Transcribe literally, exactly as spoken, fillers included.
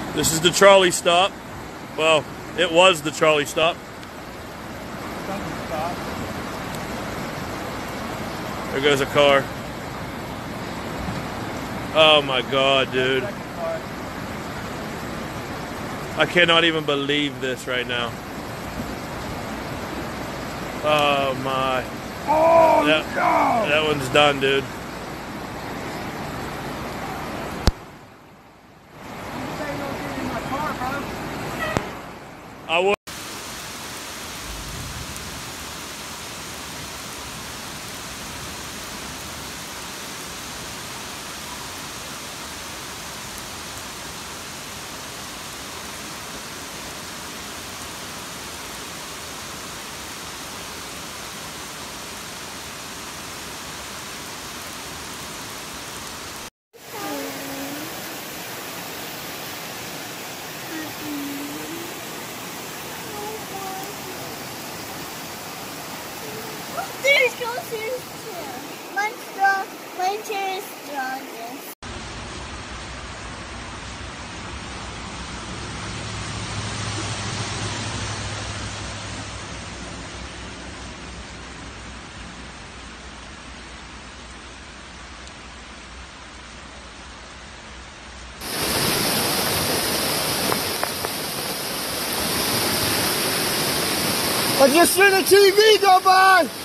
This is the trolley stop. Well, it was the trolley stop. There goes a car. Oh my God, dude. I cannot even believe this right now. Oh my. Oh that, no! That one's done, dude. I would. There's groceries too. Mine's strong. My chair is strongest. I just seen a T V go by!